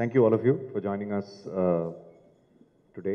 Thank you all of you for joining us today.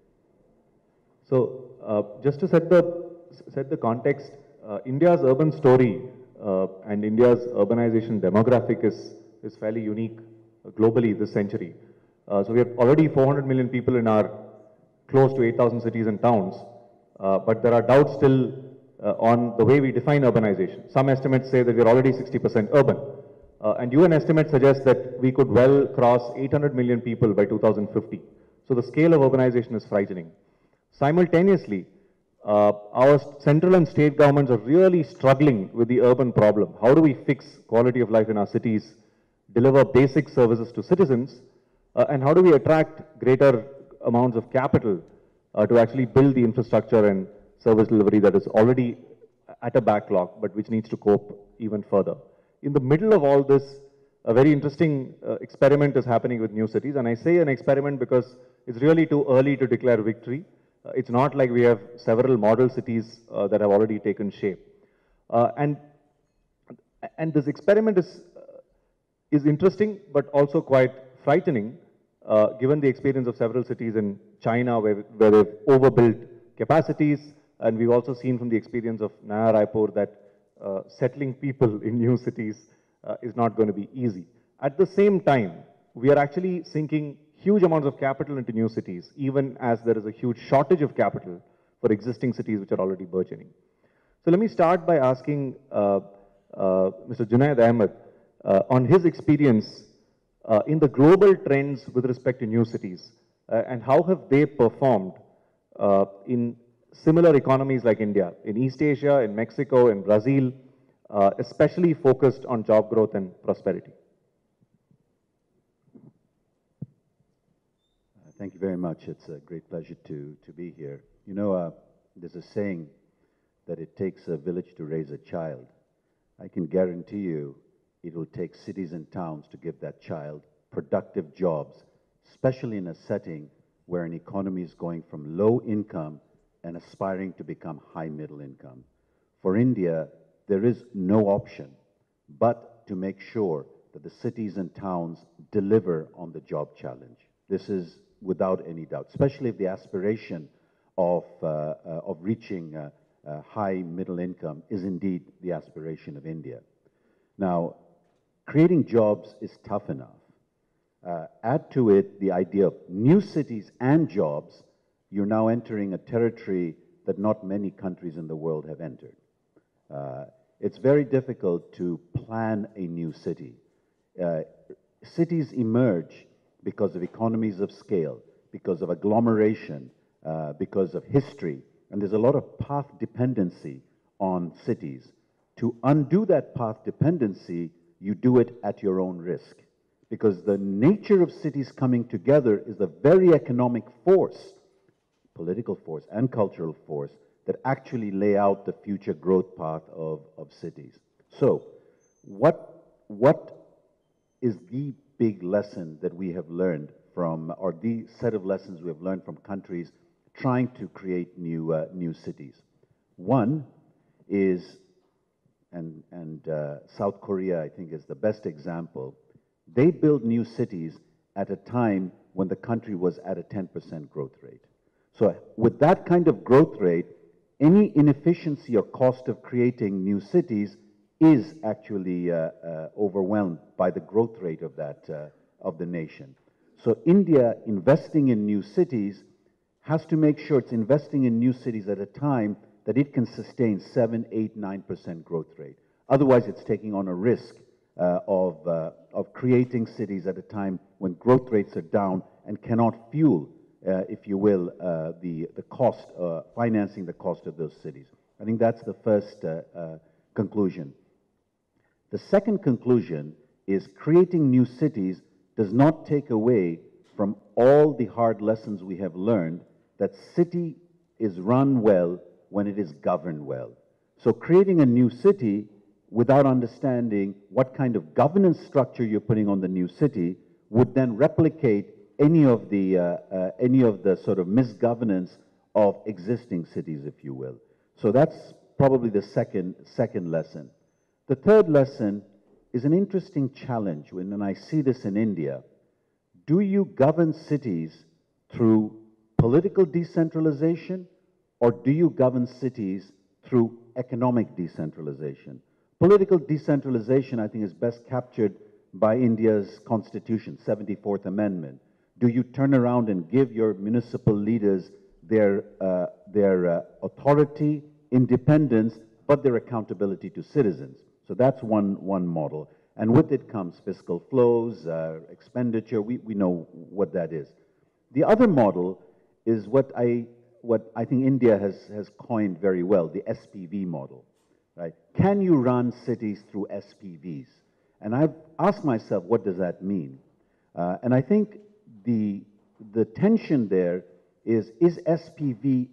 So, just to set the context, India's urban story and India's urbanization demographic is fairly unique globally this century. So we have already 400 million people in our close to 8,000 cities and towns, but there are doubts still on the way we define urbanization. Some estimates say that we are already 60% urban. And UN estimates suggest that we could well cross 800 million people by 2050. So the scale of urbanization is frightening. Simultaneously, our central and state governments are really struggling with the urban problem. How do we fix quality of life in our cities, deliver basic services to citizens, and how do we attract greater amounts of capital to actually build the infrastructure and service delivery that is already at a backlog, but which needs to cope even further. In the middle of all this, a very interesting experiment is happening with new cities. And I say an experiment because it's really too early to declare victory. It's not like we have several model cities that have already taken shape. And this experiment is interesting, but also quite frightening, given the experience of several cities in China where they've overbuilt capacities. And we've also seen from the experience of Naya Raipur that settling people in new cities is not going to be easy. At the same time, we are actually sinking huge amounts of capital into new cities, even as there is a huge shortage of capital for existing cities which are already burgeoning. So let me start by asking Mr. Junaid Ahmad on his experience in the global trends with respect to new cities and how have they performed in similar economies like India, in East Asia, in Mexico, in Brazil, especially focused on job growth and prosperity. Thank you very much. It's a great pleasure to be here. You know, there's a saying that it takes a village to raise a child. I can guarantee you it will take cities and towns to give that child productive jobs, especially in a setting where an economy is going from low income and aspiring to become high middle income. For India, there is no option but to make sure that the cities and towns deliver on the job challenge. This is without any doubt, especially if the aspiration of reaching high middle income is indeed the aspiration of India. Now, creating jobs is tough enough. Add to it the idea of new cities and jobs, you're now entering a territory that not many countries in the world have entered. It's very difficult to plan a new city. Cities emerge because of economies of scale, because of agglomeration, because of history, and there's a lot of path dependency on cities. To undo that path dependency, you do it at your own risk, because the nature of cities coming together is the very economic force, political force and cultural force, that actually lay out the future growth path of cities. So, what is the big lesson that we have learned from, or the set of lessons we have learned from countries trying to create new cities? One is, and South Korea, I think, is the best example. They built new cities at a time when the country was at a 10% growth rate. So with that kind of growth rate, any inefficiency or cost of creating new cities is actually overwhelmed by the growth rate of of the nation. So India investing in new cities has to make sure it's investing in new cities at a time that it can sustain 7, 8, 9% growth rate. Otherwise, it's taking on a risk of creating cities at a time when growth rates are down and cannot fuel, if you will, the cost, financing the cost of those cities. I think that's the first conclusion. The second conclusion is creating new cities does not take away from all the hard lessons we have learned that city is run well when it is governed well. So creating a new city without understanding what kind of governance structure you're putting on the new city would then replicate any of the sort of misgovernance of existing cities, if you will. So that's probably the second lesson. The third lesson is an interesting challenge, and I see this in India. do you govern cities through political decentralization, or do you govern cities through economic decentralization? Political decentralization, I think, is best captured by India's constitution, 74th Amendment. Do you turn around and give your municipal leaders their authority, independence, but their accountability to citizens? So that's one model. And with it comes fiscal flows, expenditure. We know what that is. The other model is what I think India has coined very well, the SPV model. Right? Can you run cities through SPVs? And I've asked myself, what does that mean? And I think the tension there is SPV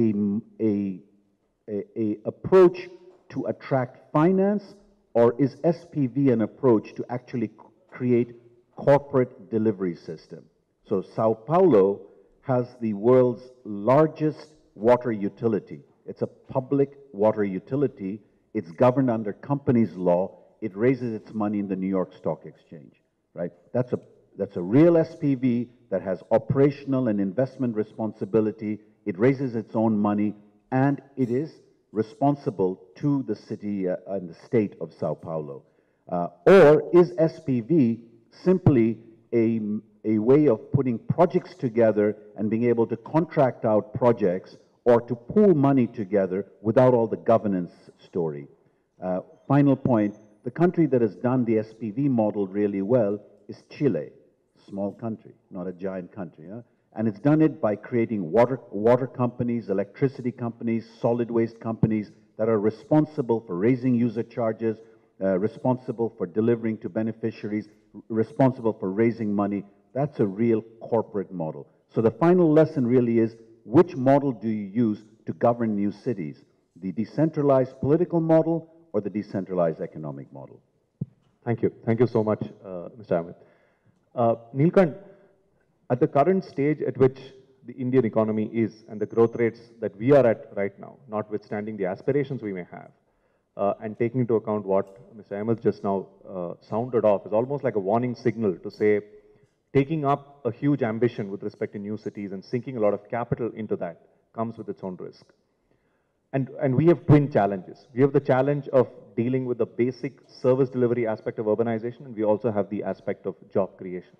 a approach to attract finance, or is SPV an approach to actually create corporate delivery system? So Sao Paulo has the world's largest water utility. It's a public water utility. It's governed under companies law. It raises its money in the New York Stock Exchange, right? That's a real SPV that has operational and investment responsibility. It raises its own money, and it is responsible to the city and the state of Sao Paulo. Or is SPV simply a way of putting projects together and being able to contract out projects, or to pool money together without all the governance story? Final point, the country that has done the SPV model really well is Chile. Small country, not a giant country. Huh? And it's done it by creating water companies, electricity companies, solid waste companies that are responsible for raising user charges, responsible for delivering to beneficiaries, responsible for raising money. That's a real corporate model. So the final lesson really is, which model do you use to govern new cities? The decentralized political model or the decentralized economic model? Thank you. Thank you so much, Mr. Ahmad. Neelkanth, at the current stage at which the Indian economy is and the growth rates that we are at right now, notwithstanding the aspirations we may have, and taking into account what Mr. Ahmad just now sounded off, is almost like a warning signal to say, taking up a huge ambition with respect to new cities and sinking a lot of capital into that comes with its own risk. And we have twin challenges. We have the challenge of dealing with the basic service delivery aspect of urbanization, and we also have the aspect of job creation.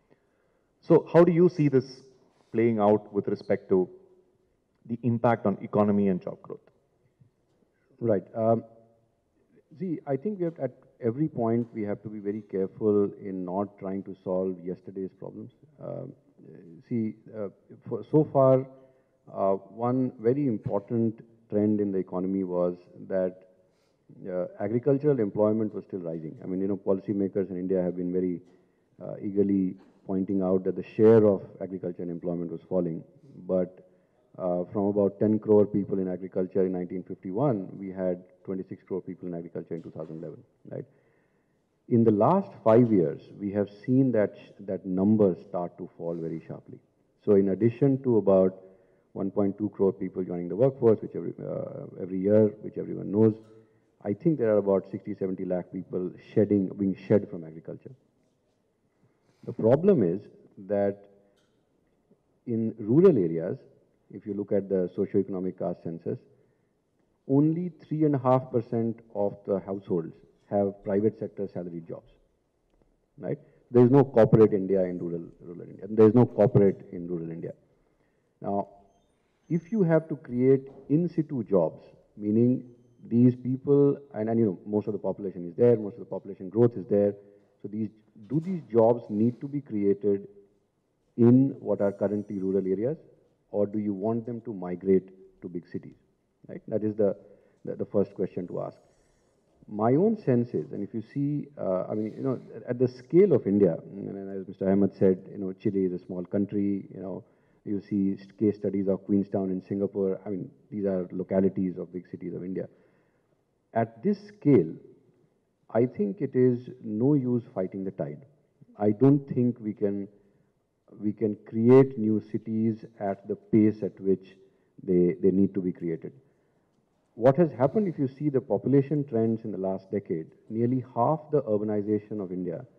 So how do you see this playing out with respect to the impact on economy and job growth? Right. See, I think we have, at every point, we have to be very careful in not trying to solve yesterday's problems. So far, one very important trend in the economy was that agricultural employment was still rising. I mean, policymakers in India have been very eagerly pointing out that the share of agriculture and employment was falling. But from about 10 crore people in agriculture in 1951, we had 26 crore people in agriculture in 2011, right? In the last 5 years, we have seen that number start to fall very sharply. So in addition to about 1.2 crore people joining the workforce, which every year, which everyone knows, I think there are about 60-70 lakh people being shed from agriculture. The problem is that in rural areas, if you look at the socio-economic caste census, only 3.5% of the households have private sector salaried jobs, right? There is no corporate India in rural India. There is no corporate in rural India. Now, if you have to create in situ jobs, meaning these people, and most of the population is there, most of the population growth is there, so these jobs need to be created in what are currently rural areas, or do you want them to migrate to big cities, right? That is the first question to ask. My own sense is, and if you see, at the scale of India, and as Mr. Ahmad said, Chile is a small country, you see case studies of Queenstown in Singapore. I mean, these are localities of big cities of India. At this scale, I think it is no use fighting the tide. I don't think we can create new cities at the pace at which they need to be created. What has happened, if you see the population trends in the last decade, nearly half the urbanization of India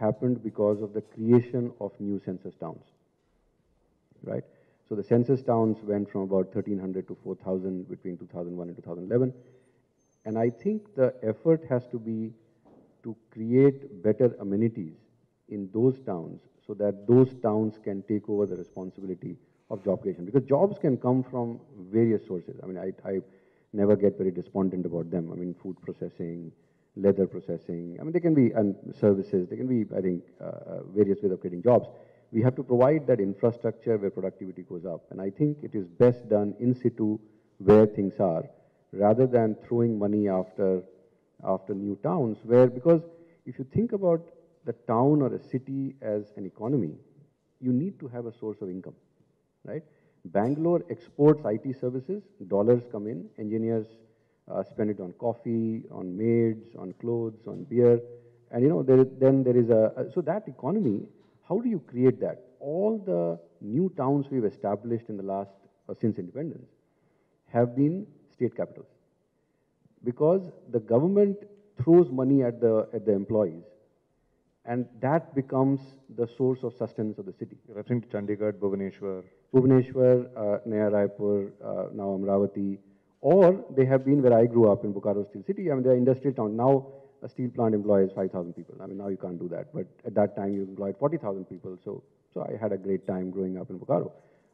happened because of the creation of new census towns, right? So the census towns went from about 1,300 to 4,000 between 2001 and 2011. And I think the effort has to be to create better amenities in those towns so that those towns can take over the responsibility of job creation. Because jobs can come from various sources. I mean, I never get very despondent about them. I mean, food processing, leather processing. I mean, they can be, and services, they can be, I think, various ways of creating jobs. We have to provide that infrastructure where productivity goes up. And I think it is best done in situ where things are, rather than throwing money after new towns, where, because if you think about the town or a city as an economy, you need to have a source of income, right? Bangalore exports IT services, dollars come in, engineers spend it on coffee, on maids, on clothes, on beer, and then there is so that economy, how do you create that? All the new towns we've established in the last, since independence, have been state capitals. Because the government throws money at the employees, and that becomes the source of sustenance of the city. You're referring to Chandigarh, Bhubaneswar, Naya Raipur, now Amravati, or they have been where I grew up in Bokaro Steel City. I mean, they're industrial town. Now a steel plant employs 5,000 people. I mean, now you can't do that. But at that time, you employed 40,000 people. So I had a great time growing up in Bokaro.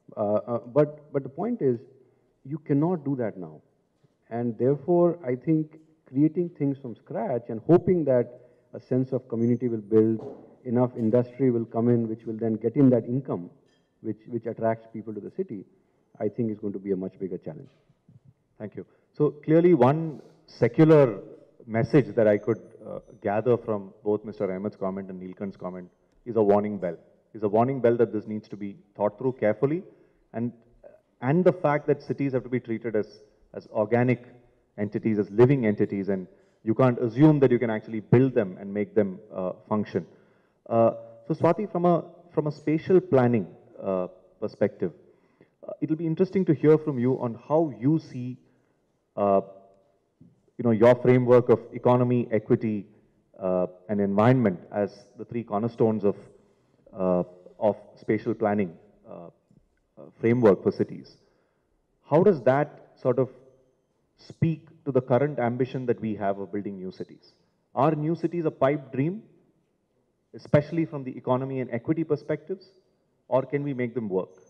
But the point is, you cannot do that now. And therefore, I think creating things from scratch and hoping that a sense of community will build, enough industry will come in, which will then get in that income, which attracts people to the city, I think is going to be a much bigger challenge. Thank you. So clearly one secular message that I could gather from both Mr. Ahmed's comment and Neelkanth's comment is a warning bell. Is a warning bell that this needs to be thought through carefully, and the fact that cities have to be treated as organic entities, as living entities, and you can't assume that you can actually build them and make them function. So Swati, from a spatial planning perspective, it'll be interesting to hear from you on how you see your framework of economy, equity, and environment as the three cornerstones of spatial planning framework for cities. How does that sort of speak to the current ambition that we have of building new cities? Are new cities a pipe dream, especially from the economy and equity perspectives, or can we make them work?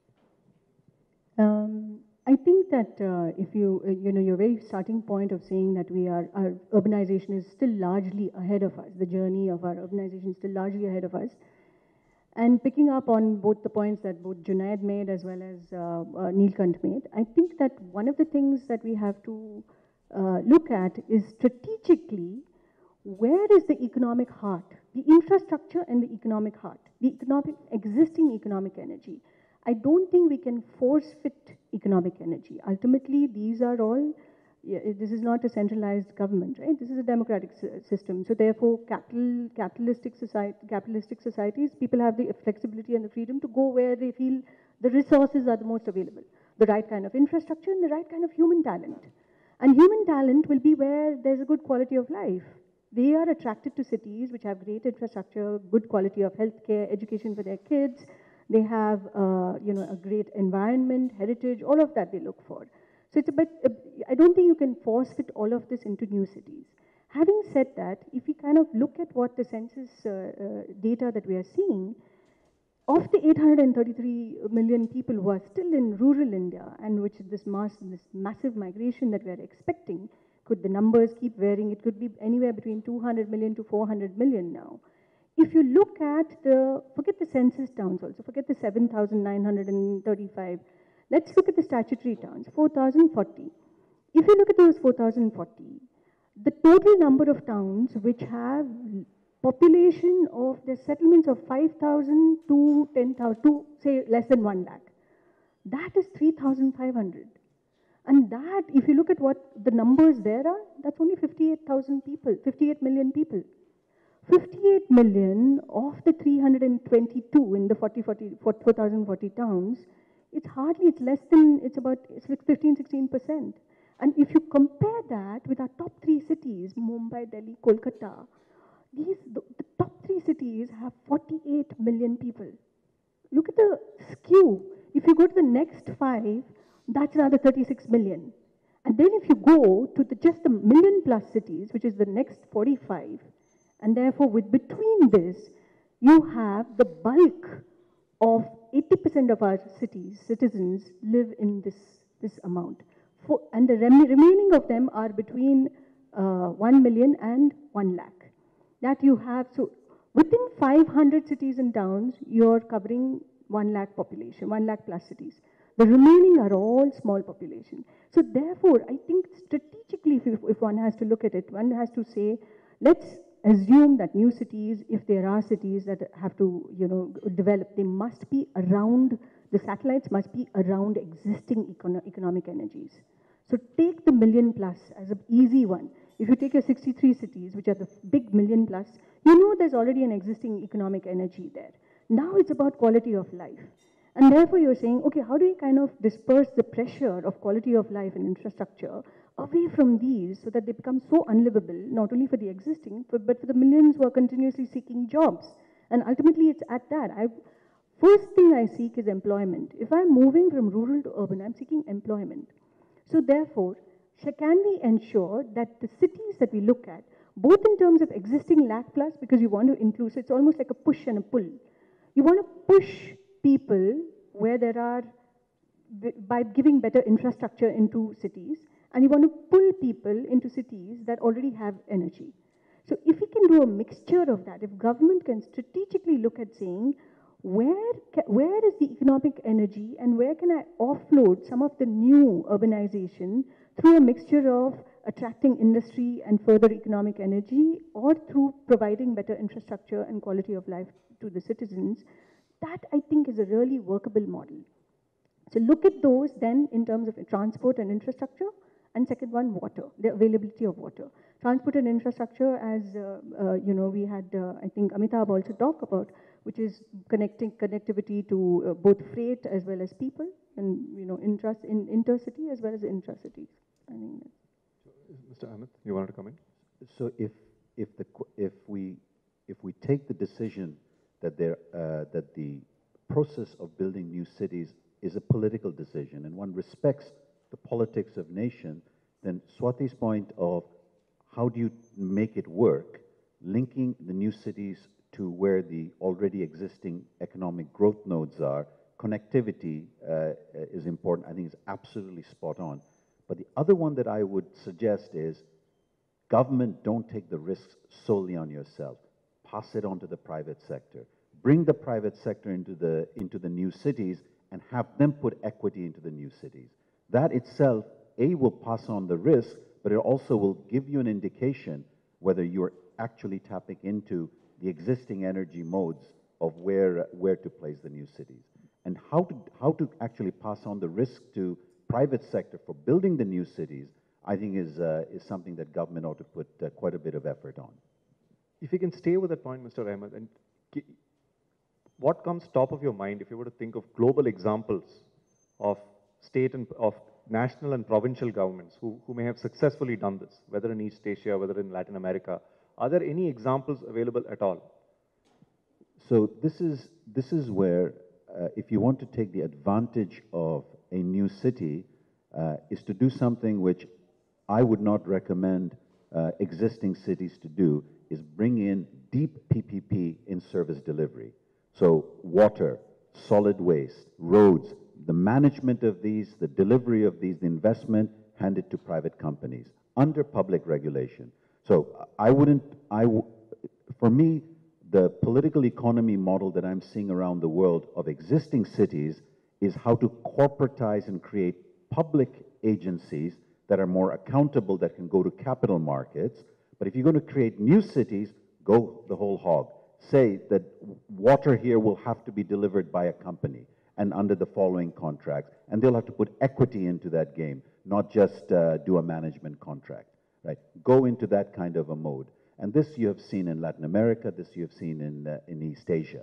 I think that if your very starting point of saying that our urbanization is still largely ahead of us, the journey of our urbanization is still largely ahead of us, and picking up on both the points that both Junaid made as well as Neelkanth made, I think that one of the things that we have to look at is strategically, where is the economic heart, the infrastructure and the economic heart, the existing economic energy. I don't think we can force fit economic energy. Ultimately, these are all, this is not a centralized government, right? This is a democratic system. So therefore, capitalistic societies, people have the flexibility and the freedom to go where they feel the resources are the most available. The right kind of infrastructure and the right kind of human talent. And human talent will be where there's a good quality of life. They are attracted to cities which have great infrastructure, good quality of healthcare, education for their kids. They have, a great environment, heritage, all of that they look for. So it's a bit, I don't think you can force fit all of this into new cities. Having said that, if we kind of look at what the census data that we are seeing, of the 833 million people who are still in rural India, and which this massive migration that we are expecting, could the numbers keep varying? It could be anywhere between 200 million to 400 million now. If you look at forget the census towns also, forget the 7,935. Let's look at the statutory towns, 4,040. If you look at those 4,040, the total number of towns which have population of their settlements of 5,000 to 10,000, to say less than 1 lakh, that is 3,500. And that, if you look at what the numbers there are, that's only 58,000 people, 58 million people. 58 million of the 322 in the 4,040 towns, it's about 15-16%. And if you compare that with our top 3 cities, Mumbai, Delhi, Kolkata, the top 3 cities cities have 48 million people. Look at the skew. If you go to the next 5, that's another 36 million. And then if you go to just the million plus cities, which is the next 45, and therefore with between this, you have the bulk of 80% of our citizens live in this amount. And the remaining of them are between 1 million and 1 lakh. That you have, so within 500 cities and towns, you're covering 1 lakh population, 1 lakh plus cities. The remaining are all small population. So therefore, I think strategically, if one has to look at it, one has to say, let's assume that new cities, if there are cities that have to, develop, they must be around, the satellites must be around existing economic energies. So take the million plus as an easy one. If you take your 63 cities, which are the big million plus, there's already an existing economic energy there. Now it's about quality of life. And therefore you're saying, okay, how do we kind of disperse the pressure of quality of life and infrastructure away from these so that they become so unlivable, not only for the existing, but for the millions who are continuously seeking jobs. And ultimately it's at that. First thing I seek is employment. If I'm moving from rural to urban, I'm seeking employment. So therefore, can we ensure that the cities that we look at, both in terms of existing lakh plus, because you want to include, so it's almost like a push and a pull. You want to push people where there are, by giving better infrastructure into cities, and you want to pull people into cities that already have energy. So if we can do a mixture of that, if government can strategically look at saying, where is the economic energy and where can I offload some of the new urbanization through a mixture of attracting industry and further economic energy, or through providing better infrastructure and quality of life to the citizens, that I think is a really workable model. So look at those then in terms of transport and infrastructure, and second one, water, the availability of water. Transport and infrastructure, as we had, I think Amitabh also talked about, which is connectivity to both freight as well as people, and intercity as well as intracities. I think that's... Mr. Ahmad, you wanted to come in? So if we take the decision that that the process of building new cities is a political decision, and one respects the politics of nation, then Swati's point of how do you make it work, linking the new cities to where the already existing economic growth nodes are, connectivity is important. I think it's absolutely spot on. But the other one that I would suggest is government, don't take the risks solely on yourself. Pass it on to the private sector. Bring the private sector into the new cities and have them put equity into the new cities. That itself, will pass on the risk, but it also will give you an indication whether you're actually tapping into the existing energy modes of where to place the new cities. And how to actually pass on the risk to private sector for building the new cities, I think is something that government ought to put quite a bit of effort on. If you can stay with that point, Mr. Ahmad, and what comes top of your mind if you were to think of global examples of state and of national and provincial governments who may have successfully done this, whether in East Asia, whether in Latin America? Are there any examples available at all? So this is where, if you want to take the advantage of a new city, is to do something which I would not recommend existing cities to do, is bring in deep PPP in service delivery. So water, solid waste, roads, the management of these, the delivery of these, the investment, handed to private companies under public regulation. So for me, the political economy model that I'm seeing around the world of existing cities is how to corporatize and create public agencies that are more accountable, that can go to capital markets. But if you're going to create new cities, go the whole hog. Say that water here will have to be delivered by a company and under the following contracts, and they'll have to put equity into that game, not just do a management contract, right? Go into that kind of a mode. And this you have seen in Latin America, this you have seen in East Asia.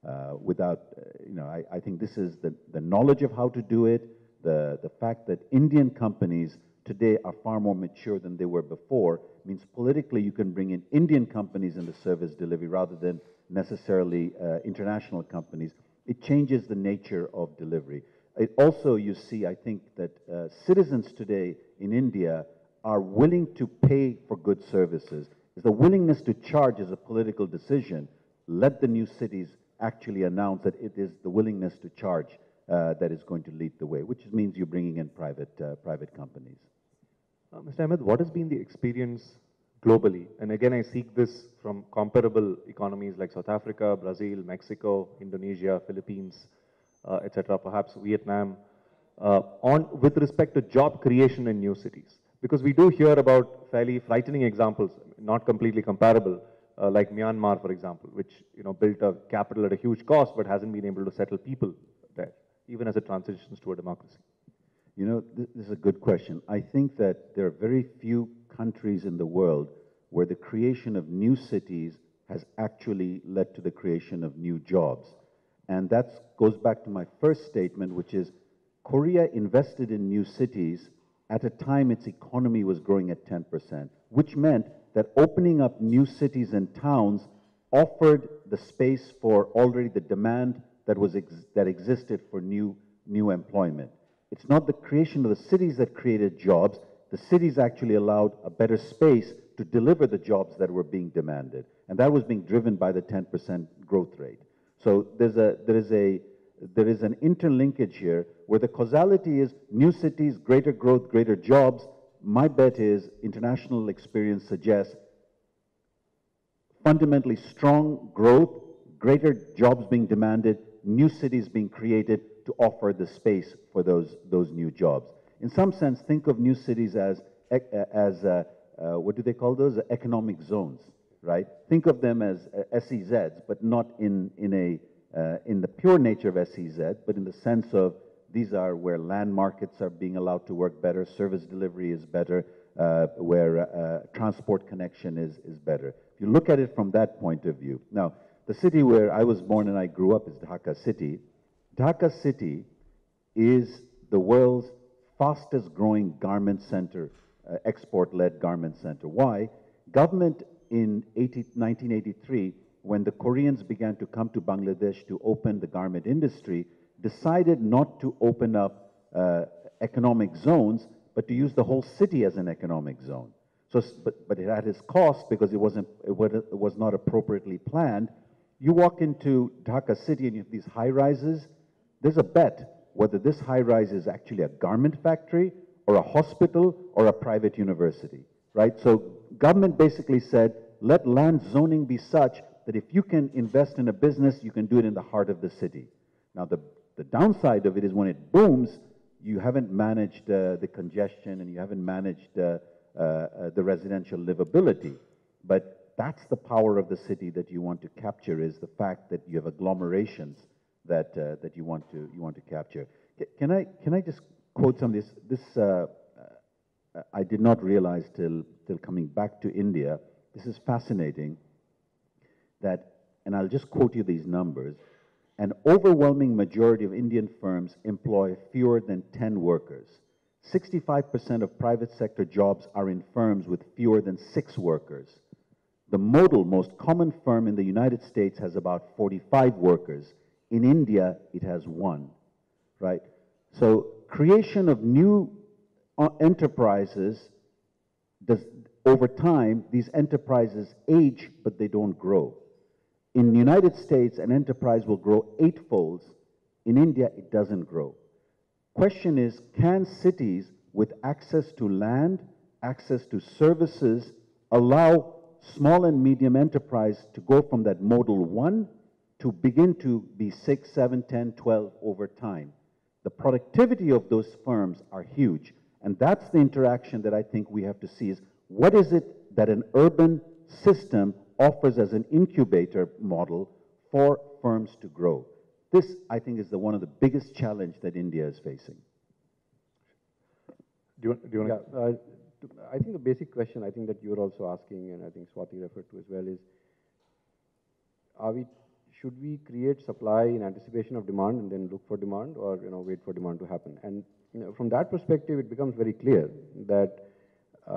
I think this is the knowledge of how to do it, the fact that Indian companies today are far more mature than they were before, means politically you can bring in Indian companies into service delivery rather than necessarily international companies. It changes the nature of delivery. It also, you see, I think that citizens today in India are willing to pay for good services. The willingness to charge is a political decision. Let the new cities actually announce that it is the willingness to charge that is going to lead the way, which means you're bringing in private companies. Mr. Ahmed, what has been the experience globally? And again, I seek this from comparable economies like South Africa, Brazil, Mexico, Indonesia, Philippines, etc., perhaps Vietnam, with respect to job creation in new cities. Because we do hear about fairly frightening examples, not completely comparable, like Myanmar, for example, which built a capital at a huge cost, but hasn't been able to settle people there, even as it transitions to a democracy. This is a good question. I think that there are very few countries in the world where the creation of new cities has actually led to the creation of new jobs. And that goes back to my first statement, which is Korea invested in new cities at a time its economy was growing at 10%, which meant that opening up new cities and towns offered the space for already the demand that existed for new employment. It's not the creation of the cities that created jobs. The cities actually allowed a better space to deliver the jobs that were being demanded. And that was being driven by the 10% growth rate. So there is an interlinkage here where the causality is new cities, greater growth, greater jobs. My bet is international experience suggests fundamentally strong growth, greater jobs being demanded, new cities being created to offer the space for those new jobs. In some sense, think of new cities as what do they call those? Economic zones, right? Think of them as SEZs, but not in the pure nature of SEZ, but in the sense of these are where land markets are being allowed to work better, service delivery is better, where transport connection is better. If you look at it from that point of view. Now, the city where I was born and I grew up is Dhaka City. Dhaka City is the world's fastest growing garment center, export-led garment center. Why? Government in 1983, when the Koreans began to come to Bangladesh to open the garment industry, decided not to open up economic zones, but to use the whole city as an economic zone. So, but it had its cost because it was not appropriately planned. You walk into Dhaka City and you have these high-rises. There's a bet whether this high-rise is actually a garment factory or a hospital or a private university, right? So government basically said, let land zoning be such that if you can invest in a business, you can do it in the heart of the city. Now, the downside of it is when it booms, you haven't managed the congestion and you haven't managed the residential livability. But that's the power of the city that you want to capture, is the fact that you have agglomerations that you want to capture. Can I just quote some of this? I did not realize till coming back to India. This is fascinating. And I'll just quote you these numbers. An overwhelming majority of Indian firms employ fewer than 10 workers. 65% of private sector jobs are in firms with fewer than 6 workers. The modal, most common firm in the United States has about 45 workers. In India, it has 1, right? So creation of new enterprises, over time, these enterprises age, but they don't grow. In the United States, an enterprise will grow 8-fold. In India, it doesn't grow. Question is, can cities with access to land, access to services, allow small and medium enterprise to go from that modal 1 to begin to be 6, 7, 10, 12 over time? The productivity of those firms are huge. And that's the interaction that I think we have to see is, what is it that an urban system offers as an incubator model for firms to grow? This, I think, is one of the biggest challenges that India is facing. Do you want to? I think the basic question I think that you're also asking, and I think Swati referred to as well, is should we create supply in anticipation of demand and then look for demand, or wait for demand to happen? And from that perspective, it becomes very clear that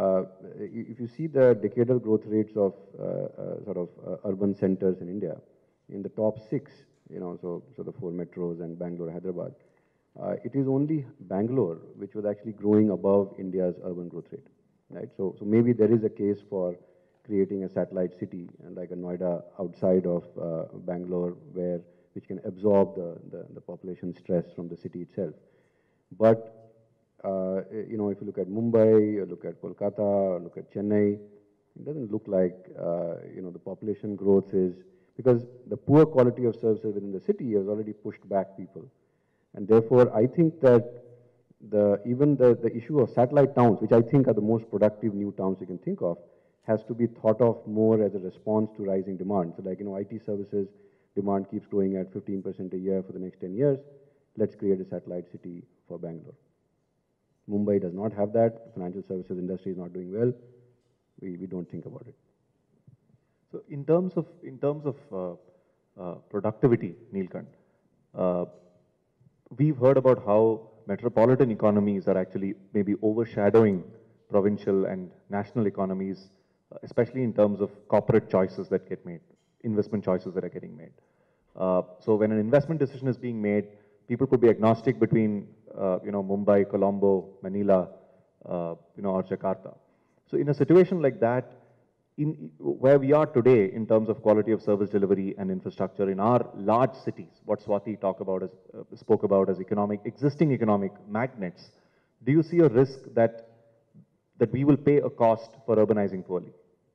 if you see the decadal growth rates of urban centers in India, in the top 6, so the 4 metros and Bangalore, Hyderabad, it is only Bangalore which was actually growing above India's urban growth rate, right? So maybe there is a case for creating a satellite city like a Noida outside of Bangalore, which can absorb the population stress from the city itself. But if you look at Mumbai, or look at Kolkata, or look at Chennai, it doesn't look like the population growth is, because the poor quality of services within the city has already pushed back people. And therefore, I think that even the issue of satellite towns, which I think are the most productive new towns you can think of, has to be thought of more as a response to rising demand. So like, IT services demand keeps growing at 15% a year for the next 10 years. Let's create a satellite city for Bangalore. Mumbai does not have that. The financial services industry is not doing well. We don't think about it. So in terms of productivity, Neelkanth, we've heard about how metropolitan economies are actually maybe overshadowing provincial and national economies, especially in terms of corporate choices that get made, investment choices that are getting made. So when an investment decision is being made, people could be agnostic between, Mumbai, Colombo, Manila, or Jakarta. So in a situation like that, where we are today in terms of quality of service delivery and infrastructure in our large cities, what Swati spoke about as existing economic magnets, do you see a risk that we will pay a cost for urbanizing poorly?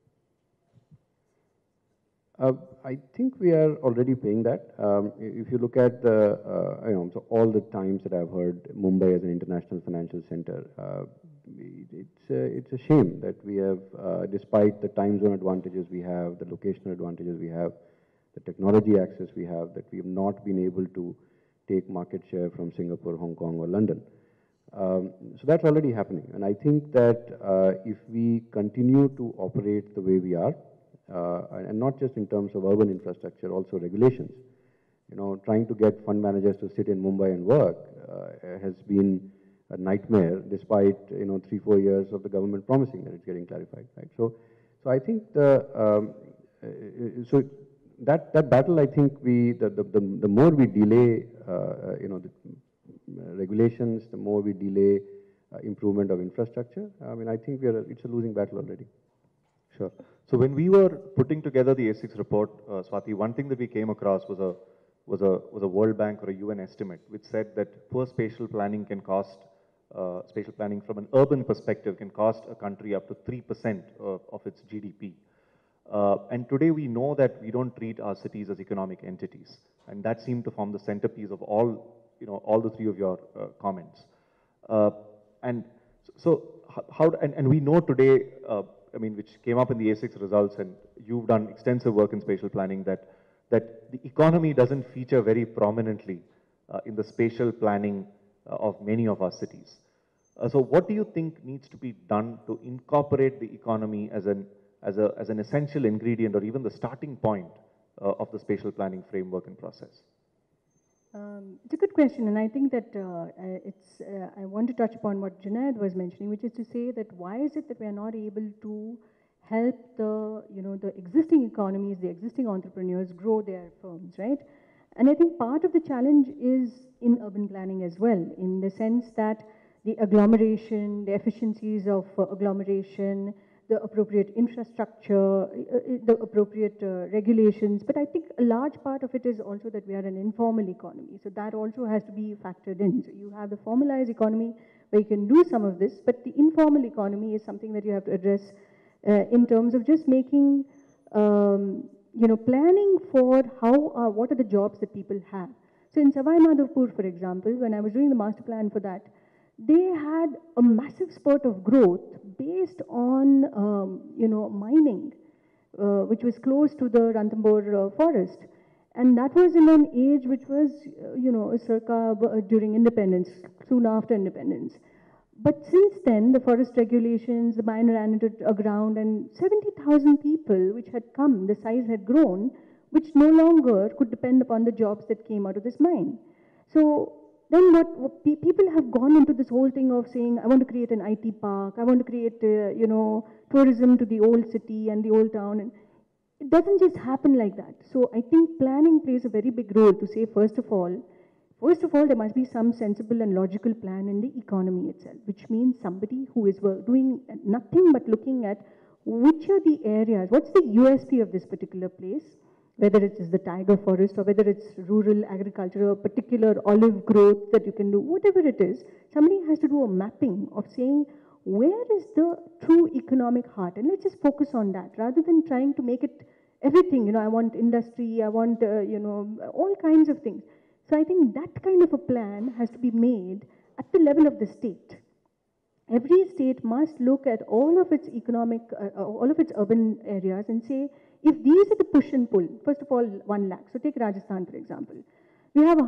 I think we are already paying that. If you look at so all the times that I've heard Mumbai as an international financial center, it's a shame that we have, despite the time zone advantages we have, the locational advantages we have, the technology access we have, that we have not been able to take market share from Singapore, Hong Kong, or London. So that's already happening. And I think that if we continue to operate the way we are, and not just in terms of urban infrastructure, also regulations. Trying to get fund managers to sit in Mumbai and work has been a nightmare, despite 3-4 years of the government promising that it's getting clarified. Right. So I think so that battle, I think the more we delay the regulations, the more we delay improvement of infrastructure. I mean, I think it's a losing battle already. Sure. So when we were putting together the A6 report, Swati, one thing that we came across was a World Bank or a UN estimate, which said that poor spatial planning can cost, spatial planning from an urban perspective can cost a country up to 3% of its GDP. And today we know that we don't treat our cities as economic entities, and that seemed to form the centerpiece of all the three of your comments. And so and we know today, which came up in the A6 results, and you've done extensive work in spatial planning, that the economy doesn't feature very prominently in the spatial planning of many of our cities. So what do you think needs to be done to incorporate the economy as an essential ingredient, or even the starting point of the spatial planning framework and process? It's a good question, and I think that I want to touch upon what Junaid was mentioning, which is to say that why is it that we are not able to help the existing economies, the existing entrepreneurs grow their firms, right? And I think part of the challenge is in urban planning as well, in the sense that the agglomeration, the efficiencies of agglomeration, the appropriate infrastructure, the appropriate regulations. But I think a large part of it is also that we are an informal economy. So that also has to be factored in. So you have the formalized economy where you can do some of this, but the informal economy is something that you have to address in terms of just making, planning for what are the jobs that people have. So in Savai Madhavpur, for example, when I was doing the master plan for that, they had a massive spurt of growth based on, mining, which was close to the Ranthambore forest. And that was in an age which was, circa during independence, soon after independence. But since then, the forest regulations, the mine ran into ground, and 70,000 people which had come, the size had grown, which no longer could depend upon the jobs that came out of this mine. So then what people have gone into this whole thing of saying, I want to create an IT park, I want to create, tourism to the old city and the old town. And it doesn't just happen like that. So I think planning plays a very big role to say, first of all, there must be some sensible and logical plan in the economy itself, which means somebody who is doing nothing but looking at which are the areas, what's the USP of this particular place, whether it is the tiger forest or whether it's rural agriculture or particular olive growth that you can do, whatever it is, somebody has to do a mapping of saying, where is the true economic heart? And let's just focus on that rather than trying to make it everything. You know, I want industry, I want, all kinds of things. So I think that kind of a plan has to be made at the level of the state. Every state must look at all of its economic, all of its urban areas and say, if these are the push and pull, first of all, 1 lakh. So take Rajasthan, for example. We have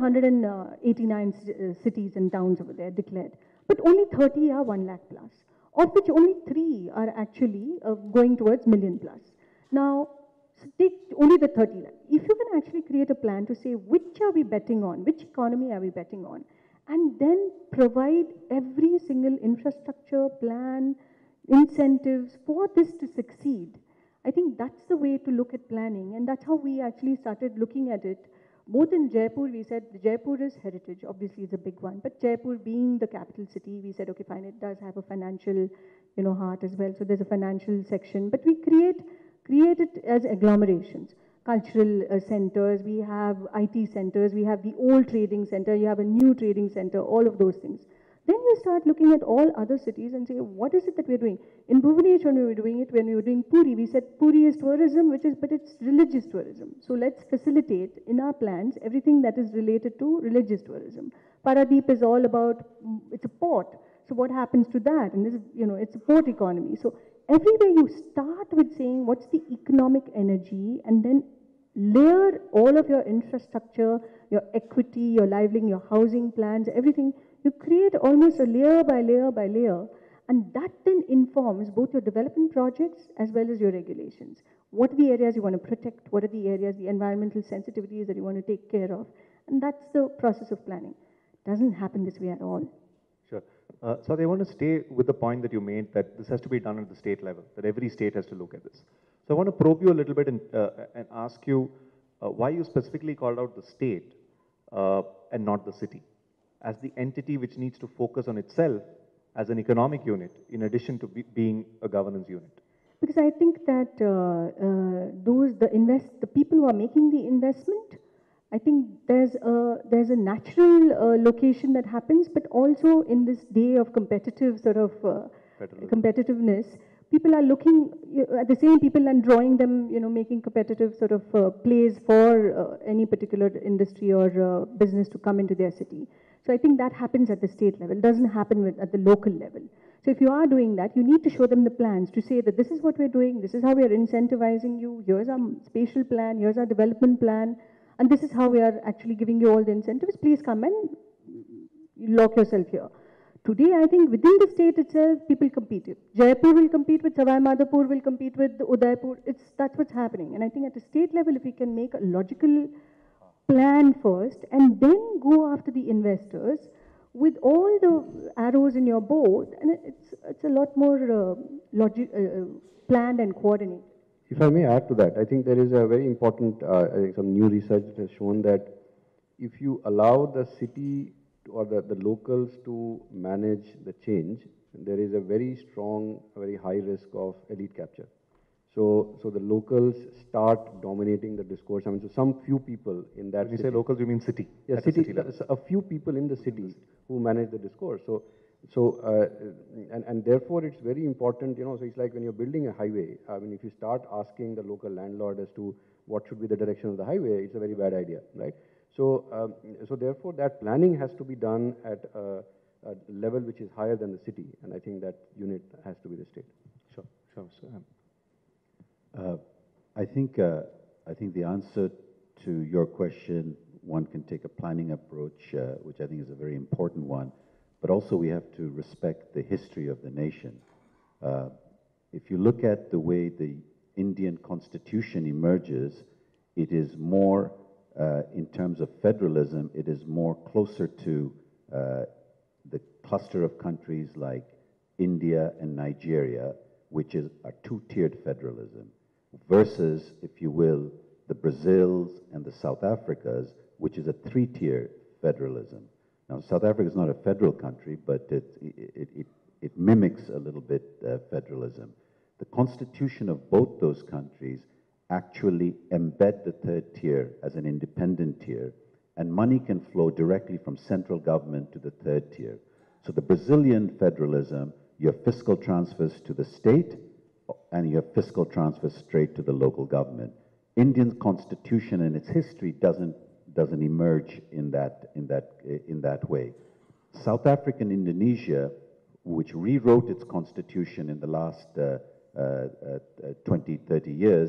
189 cities and towns over there declared, but only 30 are 1 lakh plus, of which only 3 are actually going towards million plus. Now, so take only the 30 lakh. If you can actually create a plan to say which are we betting on, which economy are we betting on, and then provide every single infrastructure plan, incentives for this to succeed, I think that's the way to look at planning, and that's how we actually started looking at it. Both in Jaipur, we said Jaipur is heritage, obviously it's a big one, but Jaipur being the capital city, we said, okay, fine, it does have a financial, heart as well, so there's a financial section, but we create it as agglomerations. Cultural centers, we have IT centers, we have the old trading center, you have a new trading center, all of those things. Then you start looking at all other cities and say, what is it that we're doing? In Bhubaneswar, when we were doing it, when we were doing Puri, we said Puri is tourism, but it's religious tourism. So let's facilitate in our plans everything that is related to religious tourism. Paradeep is all about, it's a port. So what happens to that? And this is, it's a port economy. So everywhere you start with saying what's the economic energy and then layer all of your infrastructure, your equity, your livelihood, your housing plans, everything. You create almost a layer by layer by layer, and that then informs both your development projects as well as your regulations. What are the areas you want to protect? What are the areas, the environmental sensitivities that you want to take care of? And that's the process of planning. It doesn't happen this way at all. Sure. So I want to stay with the point that you made that this has to be done at the state level, that every state has to look at this. So I want to probe you a little bit and ask you why you specifically called out the state and not the city as the entity which needs to focus on itself as an economic unit in addition to being a governance unit. Because I think that the people who are making the investment, I think there's a natural location that happens, but also in this day of competitive sort of competitiveness, people are looking at the same people and drawing them, making competitive sort of plays for any particular industry or business to come into their city. So I think that happens at the state level. It doesn't happen at the local level. So if you are doing that, you need to show them the plans to say that this is what we're doing, this is how we are incentivizing you, here's our spatial plan, here's our development plan, and this is how we are actually giving you all the incentives. Please come and lock yourself here. Today, I think within the state itself, people compete. Jaipur will compete with Savai Madhopur, will compete with Udaipur. That's what's happening. And I think at the state level, if we can make a logical plan first and then go after the investors with all the arrows in your bow, and it's a lot more planned and coordinated. If I may add to that, I think there is a very important, some new research that has shown that if you allow the city or the locals to manage the change, there is a very strong, very high risk of elite capture. So the locals start dominating the discourse. I mean, so some few people in that. When you say locals, you mean city? Yeah, city. A few people in the city who manage the discourse. And therefore it's very important, so it's like when you're building a highway, I mean, if you start asking the local landlord as to what should be the direction of the highway, it's a very bad idea, right? So therefore that planning has to be done at a level which is higher than the city, and I think that unit has to be the state. Sure. I think the answer to your question, one can take a planning approach, which I think is a very important one, but also we have to respect the history of the nation. If you look at the way the Indian constitution emerges, it is more, in terms of federalism, it is more closer to the cluster of countries like India and Nigeria, which is a two-tiered federalism. versus, if you will, the Brazils and the South Africas, which is a three-tier federalism. Now, South Africa is not a federal country, but it mimics a little bit federalism. The constitution of both those countries actually embed the third tier as an independent tier, and money can flow directly from central government to the third tier. So the Brazilian federalism, you have fiscal transfers to the state, and you have fiscal transfers straight to the local government. Indian constitution and its history doesn't emerge in that way. South Africa and Indonesia, which rewrote its constitution in the last 20, 30 years,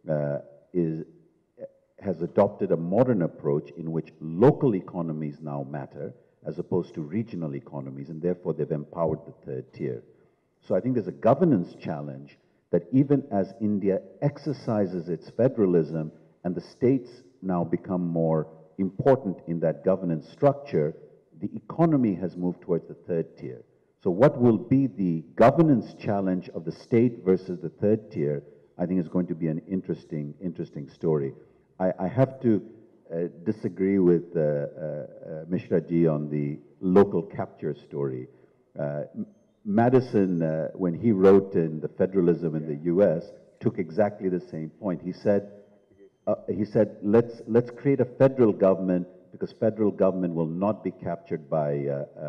has adopted a modern approach in which local economies now matter as opposed to regional economies, and therefore they've empowered the third tier. So I think there's a governance challenge that even as India exercises its federalism and the states now become more important in that governance structure, the economy has moved towards the third tier. So what will be the governance challenge of the state versus the third tier, I think is going to be an interesting story. I have to disagree with Mishra ji on the local capture story. Madison, when he wrote in The Federalism in the US, took exactly the same point. He said, let's create a federal government because federal government will not be captured by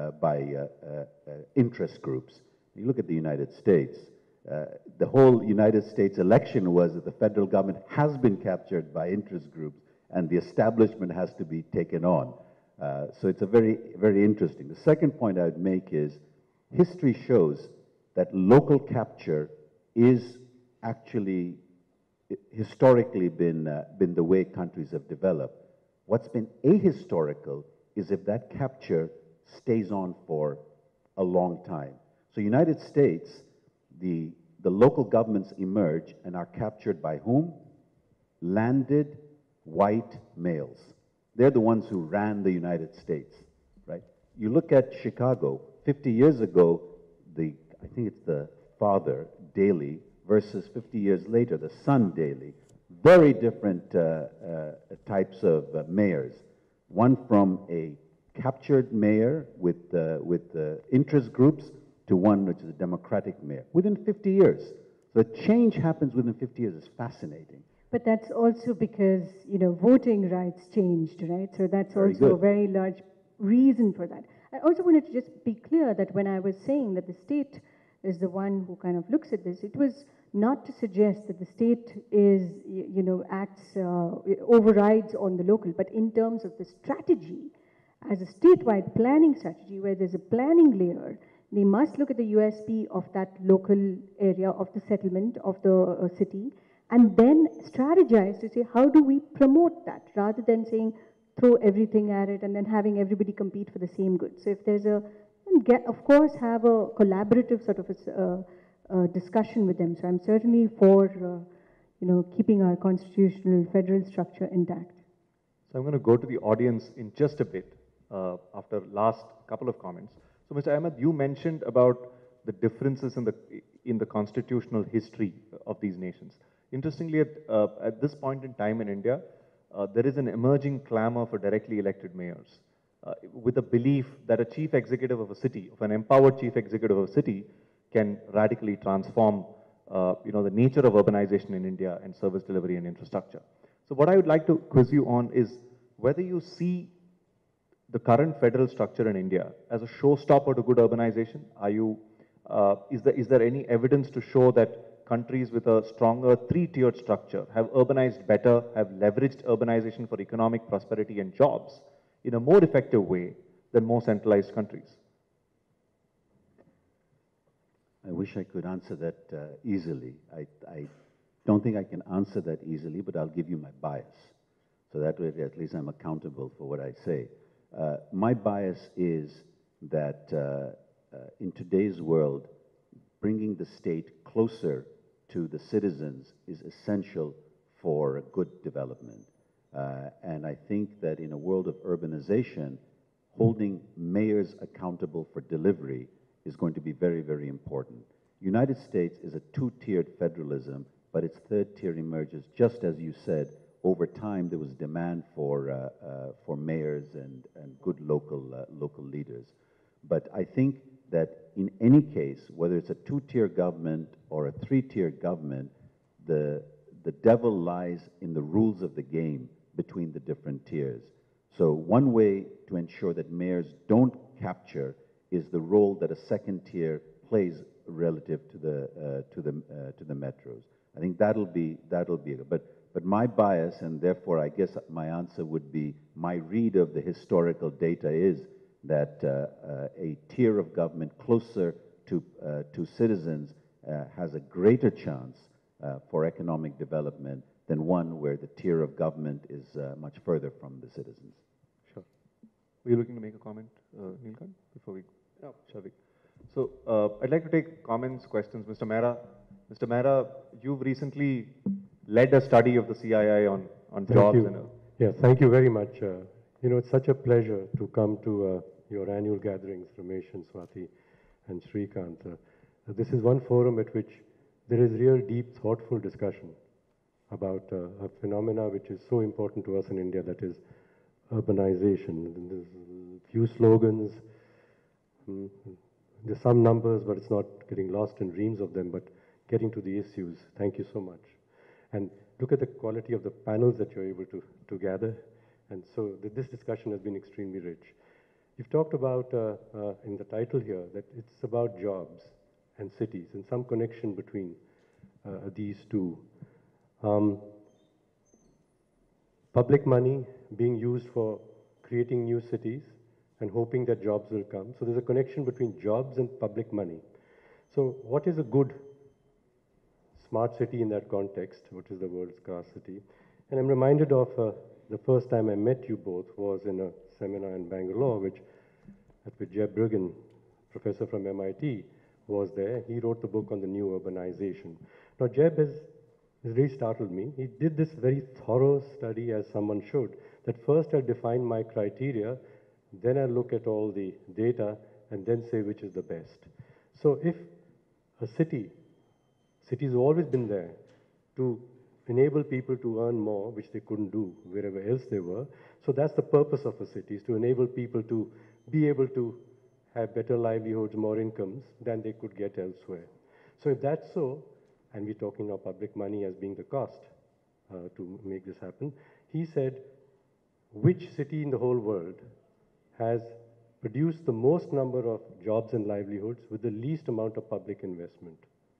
interest groups. You look at the United States, the whole United States election was that the federal government has been captured by interest groups and the establishment has to be taken on. So it's a very interesting. The second point I would make is history shows that local capture is actually historically been the way countries have developed. What's been ahistorical is if that capture stays on for a long time. So United States, the local governments emerge and are captured by whom? Landed white males. They're the ones who ran the United States, right? You look at Chicago, 50 years ago, I think it's the father, Daley, versus 50 years later, the son, Daley. Very different types of mayors. One from a captured mayor with interest groups to one which is a democratic mayor within 50 years. The change happens within 50 years. It's fascinating. But that's also because, voting rights changed, right? So that's also a very large reason for that. I also wanted to just be clear that when I was saying that the state is the one who kind of looks at this, it was not to suggest that the state is, overrides on the local, but in terms of the strategy, as a statewide planning strategy where there's a planning layer, they must look at the USP of that local area, of the settlement, of the city, and then strategize to say, how do we promote that, rather than saying, throw everything at it and then having everybody compete for the same goods. So if there's of course, have a collaborative sort of a discussion with them. So I'm certainly for, keeping our constitutional federal structure intact. So I'm going to go to the audience in just a bit after last couple of comments. So Mr. Ahmad, you mentioned about the differences in the constitutional history of these nations. Interestingly, at this point in time in India, there is an emerging clamor for directly elected mayors, with a belief that a chief executive of a city, of an empowered chief executive of a city, can radically transform, the nature of urbanization in India and service delivery and infrastructure. So what I would like to quiz you on is whether you see the current federal structure in India as a showstopper to good urbanization. Is there any evidence to show that countries with a stronger three-tiered structure have urbanized better, have leveraged urbanization for economic prosperity and jobs in a more effective way than more centralized countries? I wish I could answer that easily. I don't think I can answer that easily, but I'll give you my bias. So that way, at least I'm accountable for what I say. My bias is that in today's world, bringing the state closer to the citizens is essential for good development. And I think that in a world of urbanization, holding mayors accountable for delivery is going to be very, very important. United States is a two-tiered federalism but its third tier emerges. Just as you said, over time there was demand for mayors and good local leaders. But I think that in any case, whether it's a two-tier government or a three-tier government, the devil lies in the rules of the game between the different tiers. So one way to ensure that mayors don't capture is the role that a second tier plays relative to the metros. I think that'll be but my bias, and therefore I guess my answer would be, my read of the historical data is that a tier of government closer to citizens has a greater chance for economic development than one where the tier of government is much further from the citizens. Sure. Were you looking to make a comment, Neelkanth, before we? No. Shall we? So I'd like to take comments, questions. Mr. Mehra, you've recently led a study of the CII on jobs. Yeah, thank you very much. You know, it's such a pleasure to come to your annual gatherings, Ramesh and Swati and Srikanth. This is one forum at which there is real, deep, thoughtful discussion about a phenomena which is so important to us in India, that is urbanization. There's few slogans, there's some numbers, but it's not getting lost in dreams of them, but getting to the issues. Thank you so much. And look at the quality of the panels that you're able to gather. And so this discussion has been extremely rich. You've talked about, in the title here, that it's about jobs and cities and some connection between these two. Public money being used for creating new cities and hoping that jobs will come. So there's a connection between jobs and public money. So what is a good smart city in that context? What is the world's class city? And I'm reminded of the first time I met you both was in a seminar in Bangalore, which Jeb Bruggen, professor from MIT, was there. He wrote the book on the new urbanization. Now, Jeb has really startled me. He did this very thorough study, as someone should, that first I define my criteria, then I look at all the data, and then say which is the best. So if a cities have always been there to enable people to earn more, which they couldn't do wherever else they were. So that's the purpose of a city, is to enable people to be able to have better livelihoods, more incomes than they could get elsewhere. So if that's so, and we're talking of public money as being the cost to make this happen, he said, which city in the whole world has produced the most number of jobs and livelihoods with the least amount of public investment?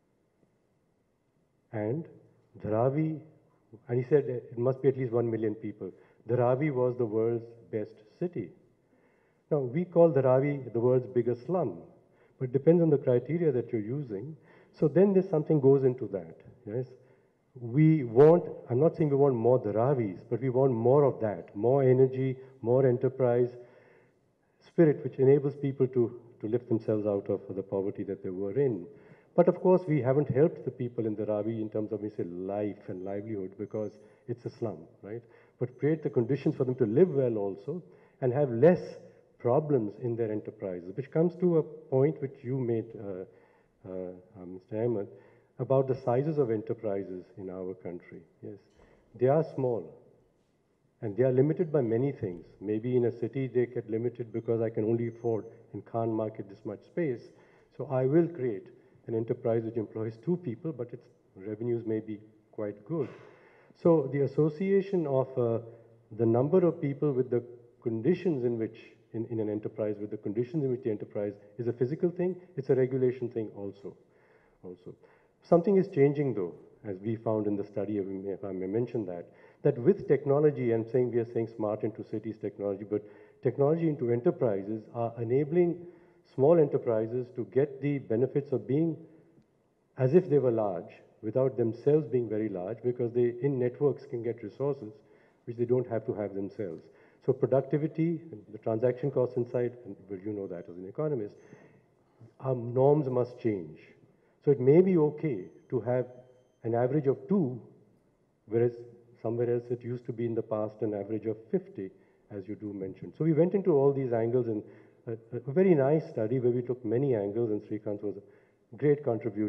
And Dharavi, and he said it must be at least 1 million people. Dharavi was the world's best city. Now, we call Dharavi the world's biggest slum, but it depends on the criteria that you're using. So then there's something goes into that, yes? We want, I'm not saying we want more Dharavis, but we want more of that, more energy, more enterprise, spirit, which enables people to lift themselves out of the poverty that they were in. But of course, we haven't helped the people in Dharavi in terms of, we say, life and livelihood, because it's a slum, right? But create the conditions for them to live well also and have less problems in their enterprises, which comes to a point which you made, Mr. Ahmad, about the sizes of enterprises in our country. Yes, they are small and they are limited by many things. Maybe in a city they get limited because I can only afford in Khan market this much space, so I will create an enterprise which employs 2 people, but its revenues may be quite good. So the association of the number of people with the conditions in which, in an enterprise, with the conditions in which the enterprise is a physical thing, it's a regulation thing also. Something is changing though, as we found in the study, if I may mention that with technology, I'm saying we are saying smart into cities technology, but technology into enterprises are enabling small enterprises to get the benefits of being as if they were large, without themselves being very large, because they, in networks, can get resources which they don't have to have themselves. So productivity, the transaction costs inside, and well, you know that as an economist, our norms must change. So it may be okay to have an average of 2, whereas somewhere else it used to be in the past an average of 50, as you do mention. So we went into all these angles, and a very nice study where we took many angles, and Srikanth was a great contributor.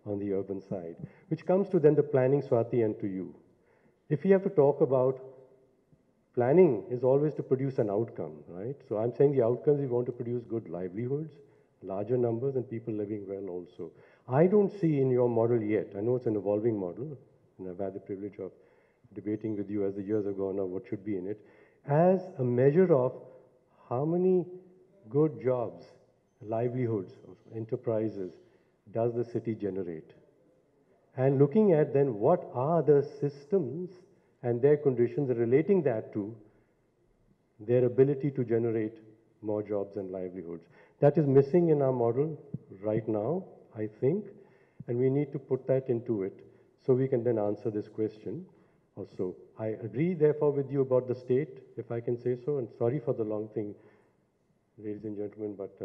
on the urban side, which comes to then the planning, Swati, and to you. If we have to talk about planning is always to produce an outcome, right? So I'm saying the outcomes, we want to produce good livelihoods, larger numbers, and people living well also. I don't see in your model yet, I know it's an evolving model, and I've had the privilege of debating with you as the years have gone on what should be in it, as a measure of how many good jobs, livelihoods, enterprises does the city generate. And looking at then what are the systems and their conditions, and relating that to their ability to generate more jobs and livelihoods. That is missing in our model right now, I think, and we need to put that into it so we can then answer this question also. I agree, therefore, with you about the state, if I can say so, and sorry for the long thing, ladies and gentlemen, but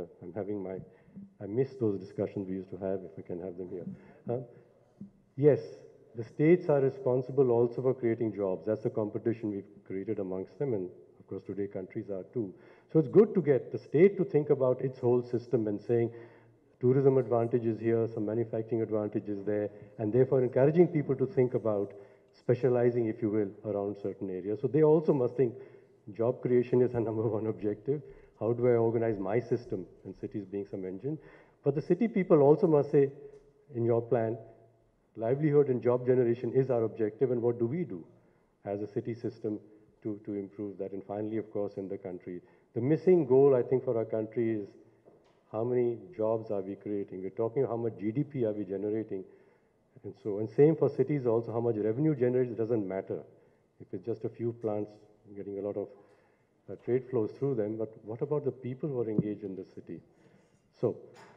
I miss those discussions we used to have, if we can have them here. Yes, the states are responsible also for creating jobs. That's the competition we've created amongst them, and of course today countries are too. So it's good to get the state to think about its whole system and saying tourism advantages here, some manufacturing advantages there, and therefore encouraging people to think about specializing, if you will, around certain areas. So they also must think job creation is a number one objective. How do I organize my system, and cities being some engine? But the city people also must say, in your plan, livelihood and job generation is our objective, and what do we do as a city system to improve that? And finally, of course, in the country, the missing goal, I think, for our country is how many jobs are we creating? We're talking how much GDP are we generating? And so, and same for cities also, how much revenue generates doesn't matter. If it's just a few plants getting a lot of trade flows through them, but what about the people who are engaged in the city? So,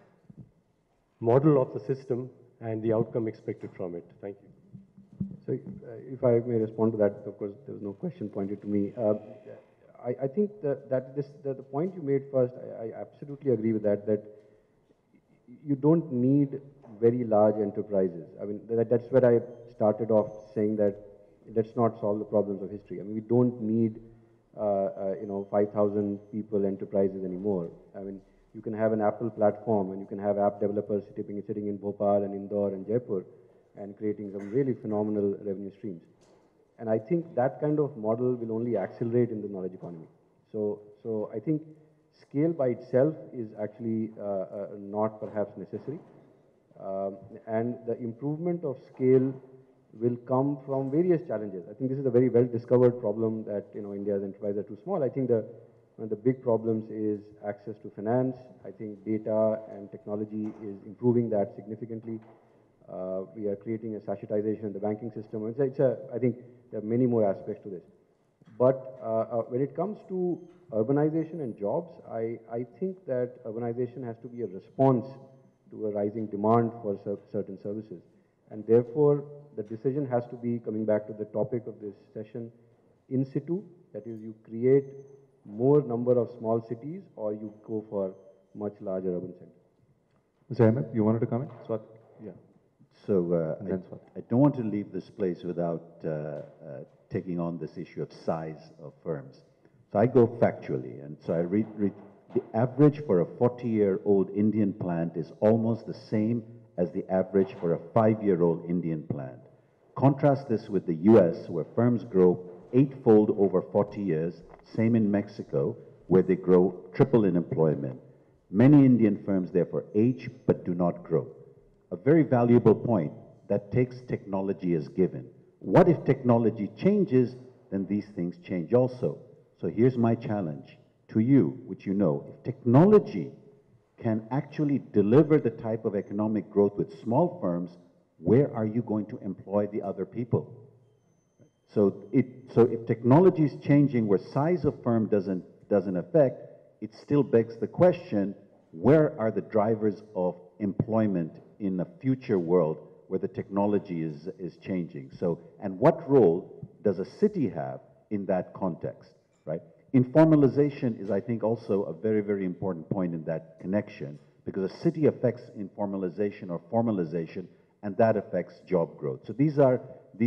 model of the system and the outcome expected from it. Thank you. So, if I may respond to that, of course, there was no question pointed to me. I think the point you made first, I absolutely agree with that, that you don't need very large enterprises. I mean, that's where I started off saying that let's not solve the problems of history. I mean, we don't need 5,000 people enterprises anymore. I mean, you can have an Apple platform and you can have app developers sitting in Bhopal and Indore and Jaipur and creating some really phenomenal revenue streams. And I think that kind of model will only accelerate in the knowledge economy. So I think scale by itself is actually not perhaps necessary. And the improvement of scale will come from various challenges. I think this is a very well-discovered problem that, India's enterprises are too small. I think one of the big problems is access to finance. I think data and technology is improving that significantly. We are creating a sachetization in the banking system. I think there are many more aspects to this. But when it comes to urbanization and jobs, I think that urbanization has to be a response to a rising demand for certain services. And therefore, the decision has to be, coming back to the topic of this session, in situ, that is, you create more number of small cities or you go for much larger urban centers. Mr. Ahmad, you wanted to comment? Swati? Yeah. So I don't want to leave this place without taking on this issue of size of firms. So I go factually, and so I read the average for a 40-year-old Indian plant is almost the same as the average for a 5-year-old Indian plant. Contrast this with the US, where firms grow 8-fold over 40 years, same in Mexico, where they grow triple in employment. Many Indian firms therefore age but do not grow. A very valuable point that takes technology as given. What if technology changes, then these things change also. So here's my challenge to you, which you know, if technology can actually deliver the type of economic growth with small firms, where are you going to employ the other people? So if technology is changing where size of firm doesn't affect, it still begs the question, where are the drivers of employment in a future world where the technology is changing? So, and what role does a city have in that context, right? Informalization is, I think, also a very, very important point in that connection, because a city affects informalization or formalization, and that affects job growth. So these are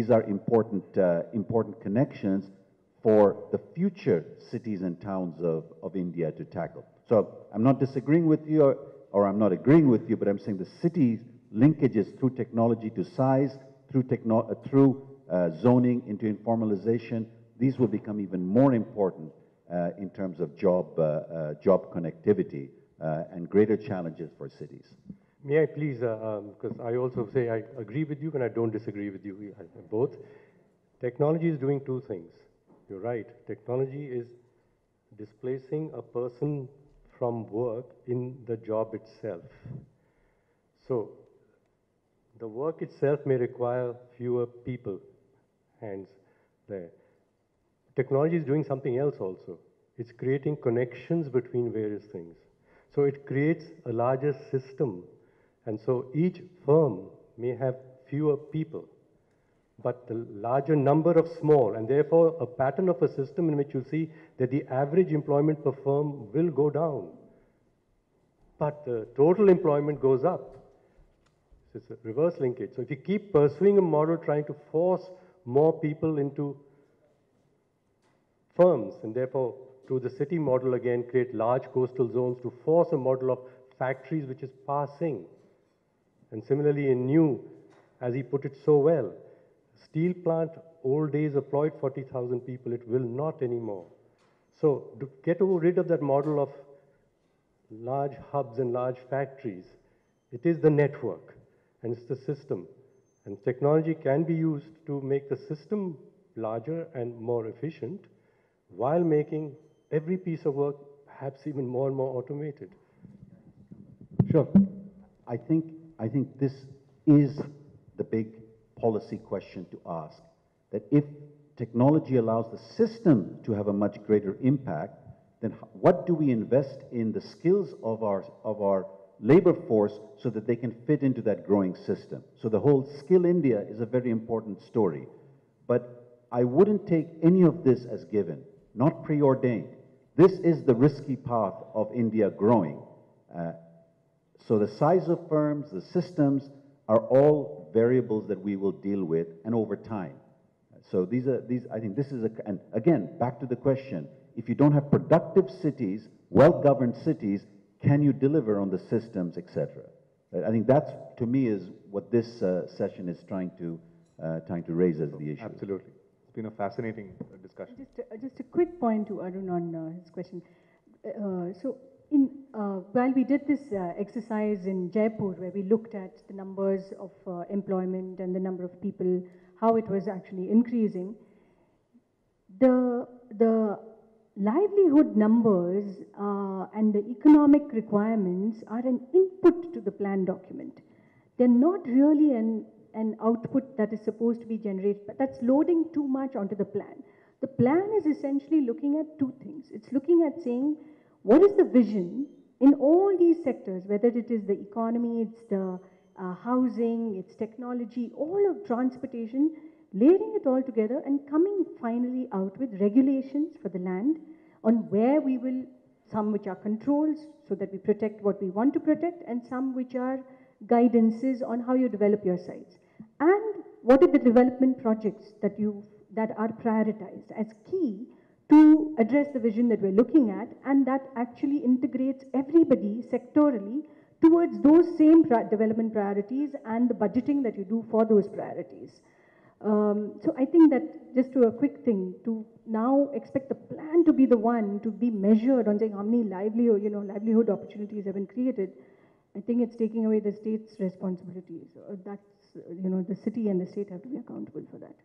important connections for the future cities and towns of India to tackle. So I'm not disagreeing with you, or I'm not agreeing with you, but I'm saying the cities linkages through technology to size, through zoning into informalization, these will become even more important in terms of job connectivity and greater challenges for cities. May I please, because I also say I agree with you and I don't disagree with you, both. Technology is doing two things. You're right. Technology is displacing a person from work in the job itself. So the work itself may require fewer people, hands there. Technology is doing something else also. It's creating connections between various things. So it creates a larger system. And so each firm may have fewer people, but the larger number of small, and therefore a pattern of a system in which you see that the average employment per firm will go down, but the total employment goes up. So it's a reverse linkage. So if you keep pursuing a model trying to force more people into firms, and therefore through the city model again create large coastal zones to force a model of factories which is passing. And similarly in New, as he put it so well, steel plant, old days employed 40,000 people, it will not anymore. So to get rid of that model of large hubs and large factories, it is the network and it's the system. And technology can be used to make the system larger and more efficient while making every piece of work perhaps even more and more automated. Sure. I think this is the big policy question to ask, that if technology allows the system to have a much greater impact, then what do we invest in the skills of our labor force so that they can fit into that growing system? So the whole Skill India is a very important story. But I wouldn't take any of this as given, not preordained. This is the risky path of India growing. So the size of firms, the systems, are all variables that we will deal with, and over time. So I think this is and again, back to the question, if you don't have productive cities, well-governed cities, can you deliver on the systems, etc.? I think that's, to me, is what this session is trying to raise as the issue. Absolutely. It's been a fascinating discussion. Just a quick point to Arun on his question. While we did this exercise in Jaipur, where we looked at the numbers of employment and the number of people, how it was actually increasing, the livelihood numbers and the economic requirements are an input to the plan document. They're not really an output that is supposed to be generated, but that's loading too much onto the plan. The plan is essentially looking at two things. It's looking at saying, what is the vision in all these sectors, whether it is the economy, it's the housing, it's technology, all of transportation, layering it all together and coming finally out with regulations for the land on where we will, some which are controls so that we protect what we want to protect, and some which are guidances on how you develop your sites. And what are the development projects that are prioritized as key to address the vision that we're looking at, and that actually integrates everybody sectorally towards those same development priorities and the budgeting that you do for those priorities. So I think that, just to a quick thing, to now expect the plan to be the one to be measured on saying how many livelihood opportunities have been created, I think it's taking away the state's responsibilities. That's, the city and the state have to be accountable for that.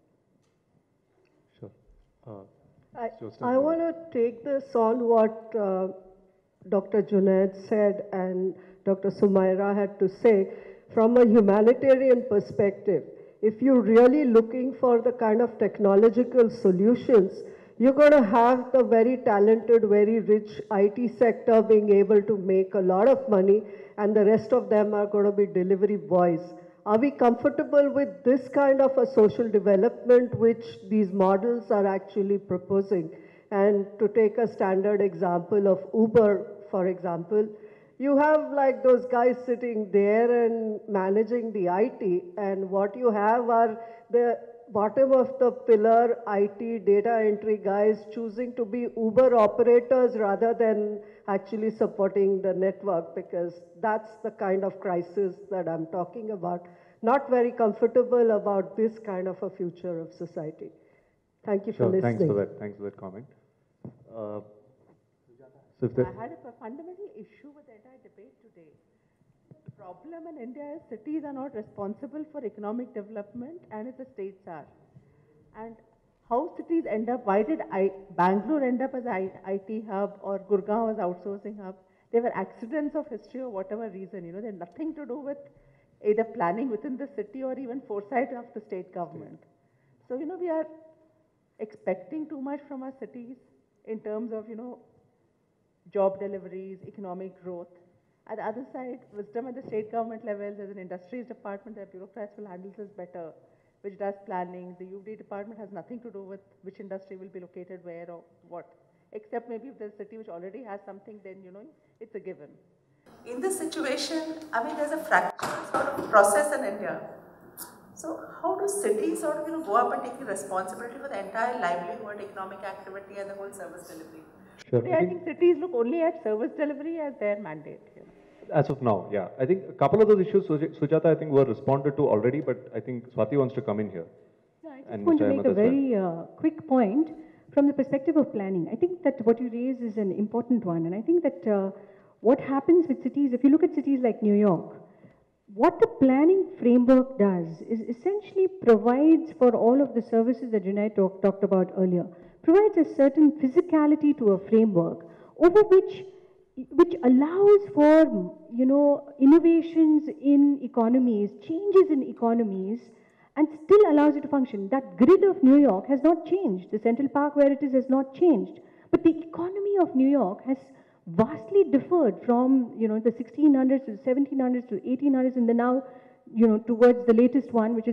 Sure. I want to take this on what Dr. Junaid said and Dr. Sumaira had to say from a humanitarian perspective. If you're really looking for the kind of technological solutions, you're going to have the very talented, very rich IT sector being able to make a lot of money, and the rest of them are going to be delivery boys. Are we comfortable with this kind of a social development which these models are actually proposing? And to take a standard example of Uber, for example, you have like those guys sitting there and managing the IT, and what you have are the bottom of the pillar IT data entry guys choosing to be Uber operators rather than actually supporting the network, because that's the kind of crisis that I'm talking about. Not very comfortable about this kind of a future of society. Thank you for Sure, listening. thanks for that comment. So I had a fundamental issue with the entire debate today. The problem in India is cities are not responsible for economic development, and the states are. And how cities end up, why did Bangalore end up as an IT hub or Gurgaon as outsourcing hub? They were accidents of history or whatever reason, they had nothing to do with either planning within the city or even foresight of the state government. So, we are expecting too much from our cities in terms of, job deliveries, economic growth. At the other side, wisdom at the state government level, there's an industries department that bureaucrats will handle this better, which does planning. The UD department has nothing to do with which industry will be located where or what. Except maybe if there's a city which already has something, then, it's a given. In this situation, there's a fractured sort of process in India. So how do cities sort of, go up and take the responsibility for the entire livelihood, economic activity and the whole service delivery? Sure. Today, I think cities look only at service delivery as their mandate. As of now, yeah. I think a couple of those issues, Sujata, I think were responded to already, but I think Swati wants to come in here. No, I just want to make a very quick point from the perspective of planning. I think that what you raise is an important one. And I think that what happens with cities, if you look at cities like New York, what the planning framework does is essentially provides for all of the services that Junaid talked about earlier, provides a certain physicality to a framework over which allows for, innovations in economies, changes in economies, and still allows it to function. That grid of New York has not changed. The Central Park where it is has not changed. But the economy of New York has vastly differed from, the 1600s to the 1700s to 1800s, and then now, towards the latest one, which is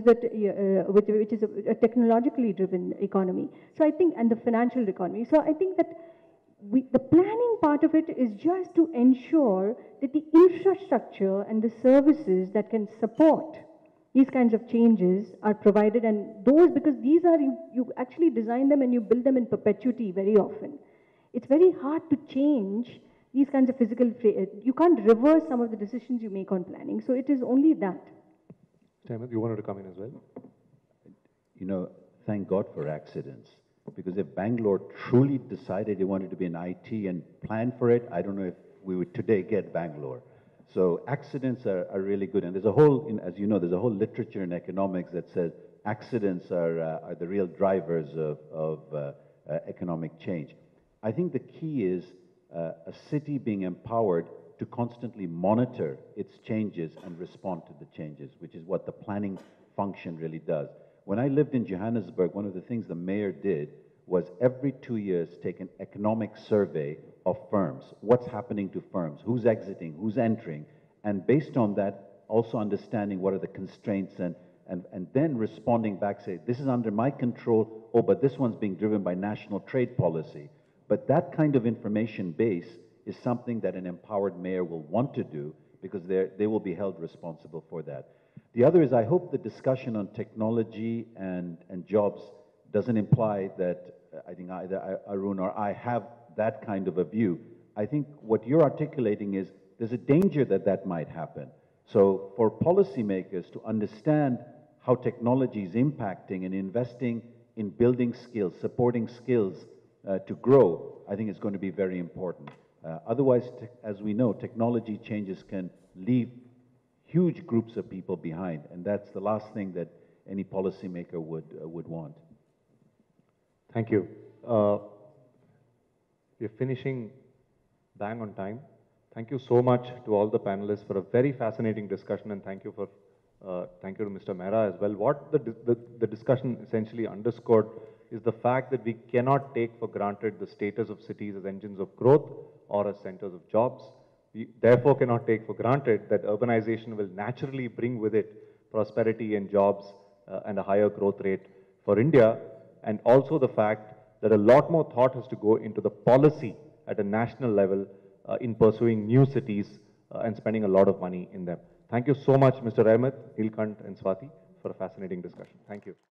a technologically driven economy. So I think, and the financial economy. So I think that the planning part of it is just to ensure that the infrastructure and the services that can support these kinds of changes are provided, and those, because these are, you actually design them and you build them in perpetuity very often. It's very hard to change these kinds of physical, you can't reverse some of the decisions you make on planning. So it is only that. Ahmad, you wanted to come in as well? Thank God for accidents. Because if Bangalore truly decided it wanted to be in IT and planned for it, I don't know if we would today get Bangalore. So accidents are really good. And there's a whole, as you know, there's a whole literature in economics that says accidents are the real drivers of economic change. I think the key is a city being empowered to constantly monitor its changes and respond to the changes, which is what the planning function really does. When I lived in Johannesburg, one of the things the mayor did was every 2 years take an economic survey of firms. What's happening to firms? Who's exiting? Who's entering? And based on that, also understanding what are the constraints and then responding back, say, this is under my control, oh, but this one's being driven by national trade policy. But that kind of information base is something that an empowered mayor will want to do because they will be held responsible for that. The other is, I hope the discussion on technology and jobs doesn't imply that I think either Arun or I have that kind of a view. I think what you're articulating is there's a danger that might happen. So for policymakers to understand how technology is impacting and investing in building skills, supporting skills to grow, I think is going to be very important. Otherwise, as we know, technology changes can leave huge groups of people behind, and that's the last thing that any policymaker would want. Thank you. We're finishing bang on time. Thank you so much to all the panelists for a very fascinating discussion, and thank you to Mr. Mehra as well. What the discussion essentially underscored is the fact that we cannot take for granted the status of cities as engines of growth or as centers of jobs. We therefore cannot take for granted that urbanization will naturally bring with it prosperity and jobs and a higher growth rate for India, and also the fact that a lot more thought has to go into the policy at a national level in pursuing new cities and spending a lot of money in them. Thank you so much, Mr. Ahmad, Neelkanth and Swati, for a fascinating discussion. Thank you.